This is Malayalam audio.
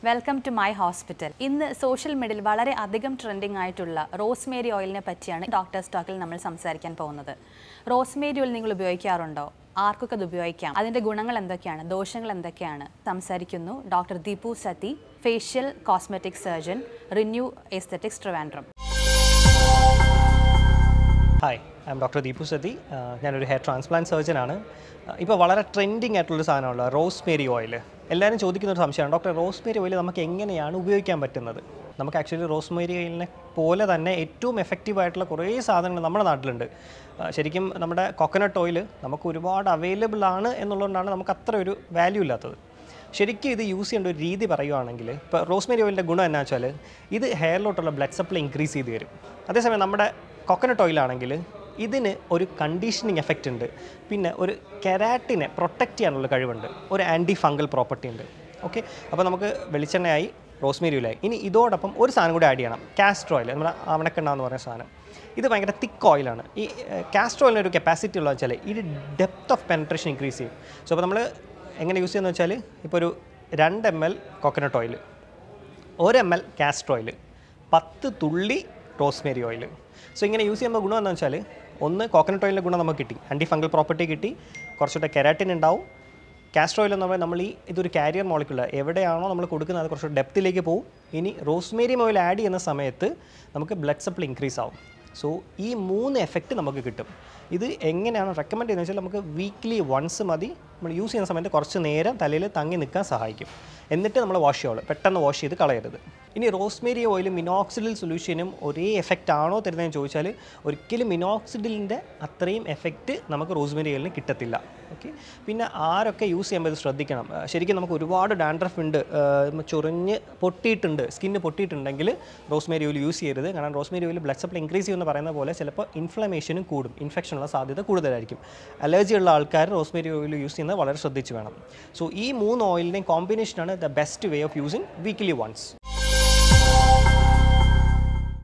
Welcome to my hospital. ഇന്ന് സോഷ്യൽ മീഡിയയിൽ വളരെ അധികം ട്രെൻഡിങ് ആയിട്ടുള്ള റോസ്മേരി ഓയിലിനെ പറ്റിയാണ് ഡോക്ടർ സ്റ്റോക്കിൽ നമ്മൾ സംസാരിക്കാൻ പോകുന്നത്. റോസ്മേരി ഓയിൽ നിങ്ങൾ ഉപയോഗിക്കാറുണ്ടോ? ആർക്കൊക്കെ അത് ഉപയോഗിക്കാം? അതിൻ്റെ ഗുണങ്ങൾ എന്തൊക്കെയാണ്, ദോഷങ്ങൾ എന്തൊക്കെയാണ്? സംസാരിക്കുന്നു doctor Deepu Sathi, facial cosmetic surgeon, renew aesthetics Trivandrum. Hi, I am doctor Deepu Sathi. ഞാനൊരു ഹെയർ ട്രാൻസ്പ്ലാന്റ് സർജനാണ്. ഇപ്പോൾ വളരെ ട്രെൻഡിങ് ആയിട്ടുള്ളൊരു സാധനമുള്ള റോസ്മേരി ഓയിൽ. എല്ലാവരും ചോദിക്കുന്ന ഒരു സംശയമാണ്, ഡോക്ടർ റോസ്മേരി ഓയിൽ നമുക്ക് എങ്ങനെയാണ് ഉപയോഗിക്കാൻ പറ്റുന്നത്? നമുക്ക് ആക്ച്വലി റോസ്മേരി ഓയിലിനെ പോലെ തന്നെ ഏറ്റവും എഫക്റ്റീവായിട്ടുള്ള കുറേ സാധനങ്ങൾ നമ്മുടെ നാട്ടിലുണ്ട്. ശരിക്കും നമ്മുടെ കോക്കനട്ട് ഓയിൽ നമുക്ക് ഒരുപാട് അവൈലബിൾ ആണ് എന്നുള്ളതുകൊണ്ടാണ് നമുക്ക് അത്ര ഒരു വാല്യൂ ഇല്ലാത്തത്. ശരിക്കും ഇത് യൂസ് ചെയ്യേണ്ട ഒരു രീതി പറയുകയാണെങ്കിൽ, ഇപ്പോൾ റോസ്മേരി ഓയിലിൻ്റെ ഗുണം എന്നാ വെച്ചാൽ ഇത് ഹെയറിലോട്ടുള്ള ബ്ലഡ് സപ്ലൈ ഇൻക്രീസ് ചെയ്ത് തരും. അതേസമയം നമ്മുടെ കോക്കനട്ട് ഓയിലാണെങ്കിൽ ഇതിന് ഒരു കണ്ടീഷനിങ് എഫക്റ്റ് ഉണ്ട്, പിന്നെ ഒരു കെരാറ്റിനെ പ്രൊട്ടക്റ്റ് ചെയ്യാനുള്ള കഴിവുണ്ട്, ഒരു ആൻറ്റി ഫംഗൽ പ്രോപ്പർട്ടി ഉണ്ട്. ഓക്കെ, അപ്പോൾ നമുക്ക് വെളിച്ചെണ്ണയായി, റോസ്മേരി ഓയിലായി. ഇനി ഇതോടൊപ്പം ഒരു സാധനം കൂടി ആഡ് ചെയ്യണം, കാസ്റ്റർ ഓയിൽ. നമ്മുടെ ആവണക്കെണ്ണ എന്ന് പറയുന്ന സാധനം. ഇത് ഭയങ്കര തിക്ക് ഓയിലാണ്. ഈ കാസ്റ്റർ ഓയിലിന് ഒരു കപ്പാസിറ്റി ഉള്ളതെന്ന് വെച്ചാൽ ഇത് ഡെപ്ത് ഓഫ് പെനട്രേഷൻ ഇൻക്രീസ് ചെയ്യും. സോ അപ്പോൾ നമ്മൾ എങ്ങനെ യൂസ് ചെയ്യുന്നത് വെച്ചാൽ, ഇപ്പോൾ ഒരു 2 ml coconut oil, 1 ml castor oil, 10 തുള്ളി റോസ്മേരി ഓയിൽ. സോ ഇങ്ങനെ യൂസ് ചെയ്യുമ്പോൾ ഗുണം എന്താണെന്ന് വെച്ചാൽ, ഒന്ന് കോക്കനട്ട് ഓയിലിൻ്റെ ഗുണം നമുക്ക് കിട്ടി, ആൻറ്റി ഫംഗൽ പ്രോപ്പർട്ടി കിട്ടി, കുറച്ചുകൂടെ കെരാറ്റിൻ ഉണ്ടാവും. കാസ്റ്റർ ഓയിൽ എന്ന് പറയുമ്പോൾ നമ്മൾ ഇതൊരു കാരിയർ മോളിക്കുലർ, എവിടെയാണോ നമ്മൾ കൊടുക്കുന്നത് അത് കുറച്ച് ഡെപ്തിലേക്ക് പോകും. ഇനി റോസ്മേരി ഓയിൽ ആഡ് ചെയ്യുന്ന സമയത്ത് നമുക്ക് ബ്ലഡ് സപ്ലൈ ഇൻക്രീസ് ആവും. സോ ഈ 3 എഫക്റ്റ് നമുക്ക് കിട്ടും. ഇത് എങ്ങനെയാണ് റെക്കമെൻഡ് ചെയ്യുന്നത് വെച്ചാൽ, നമുക്ക് വീക്ക്ലി വൺസ് മതി. നമ്മൾ യൂസ് ചെയ്യുന്ന സമയത്ത് കുറച്ച് നേരം തലയിൽ തങ്ങി നിൽക്കാൻ സഹായിക്കും. എന്നിട്ട് നമ്മൾ വാഷ് ചെയ്യുള്ളൂ, പെട്ടെന്ന് വാഷ് ചെയ്ത് കളയരുത്. ഇനി റോസ്മേരി ഓയിലും മിനോക്സിഡിൽ സൊല്യൂഷനും ഒരേ എഫക്റ്റ് ആണോ തരുന്നതെന്ന് ചോദിച്ചാൽ, ഒരിക്കലും മിനോക്സിഡിലിൻ്റെ അത്രയും എഫക്റ്റ് നമുക്ക് റോസ്മേരി ഓയിലിന് കിട്ടത്തില്ല. ഓക്കെ, പിന്നെ ആരൊക്കെ യൂസ് ചെയ്യുമ്പോൾ ഇത് ശ്രദ്ധിക്കണം. ശരിക്കും നമുക്ക് ഒരുപാട് ഡാൻഡ്രഫ് ഉണ്ട്, ചൊറിഞ്ഞ് പൊട്ടിയിട്ടുണ്ട്, സ്കിന്ന് പൊട്ടിയിട്ടുണ്ടെങ്കിൽ റോസ്മേരി ഓയിൽ യൂസ് ചെയ്യരുത്. കാരണം rosemary oil blood supply increase ചെയ്യുമെന്ന് പറയുന്ന പോലെ ചിലപ്പോൾ ഇൻഫ്ലമേഷനും കൂടും, ഇൻഫെക്ഷനുള്ള സാധ്യത കൂടുതലായിരിക്കും. അലർജി ഉള്ള ആൾക്കാർ റോസ്മേരി ഓയിൽ യൂസ് ചെയ്യുന്നത് വളരെ ശ്രദ്ധിച്ച് വേണം. സോ ഈ 3 ഓയിലിൻ്റെയും കോമ്പിനേഷനാണ് the best way of using weekly once.